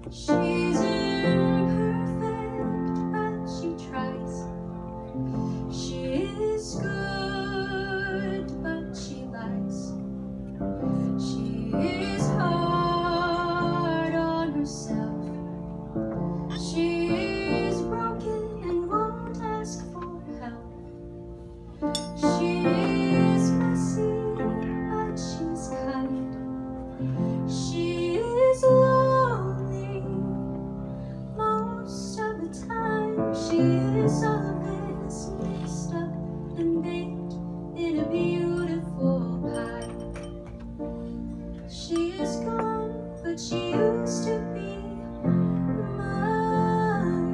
She's imperfect, but she tries. She is good, but she lies. She is hard on herself. She is broken and won't ask for help. She is messy, but she's kind. She is lonely most of the time. She is all of this mixed up and baked in a beautiful pie. She is gone, but she used to be mine.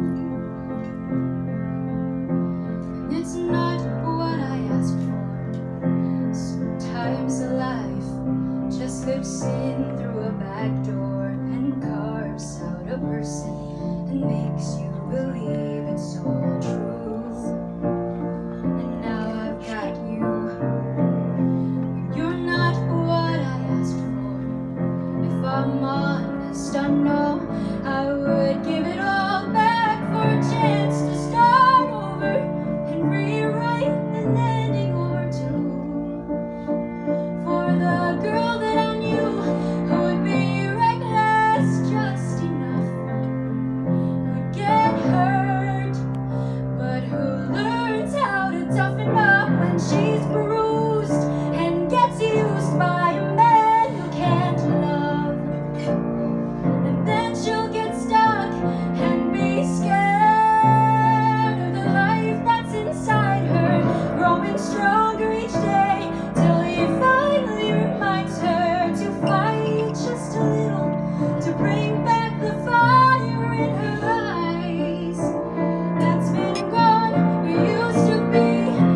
It's not what I asked for. Sometimes life just slips in through a back door and carves out a person and makes you believe it's all truth. And now I've got you. You're not what I asked for. If I'm honest, I know I would give it all back for a chance to start over and rewrite an ending or two. For the girl that I knew who would be reckless just enough, who'd get hurt, but who learns how to toughen up when she's bruised and gets used by a man who can't love. And then she'll get stuck and be scared of the life that's inside her, growing stronger each day till he finally reminds her to fight just a little, to bring back the fire in her eyes that's been gone. You used to be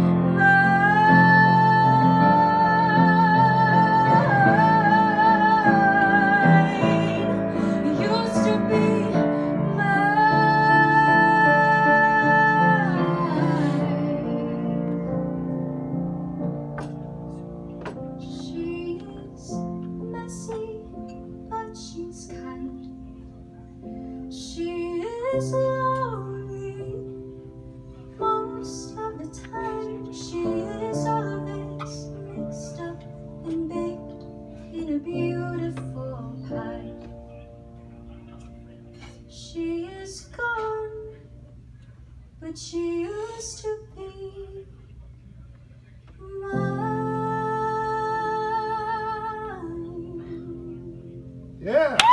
mine. You used to be mine. She's messy, but she's kind. She is lonely most of the time. She is all of this mixed up and baked in a beautiful pie. She is gone, but she used to be mine. Yeah.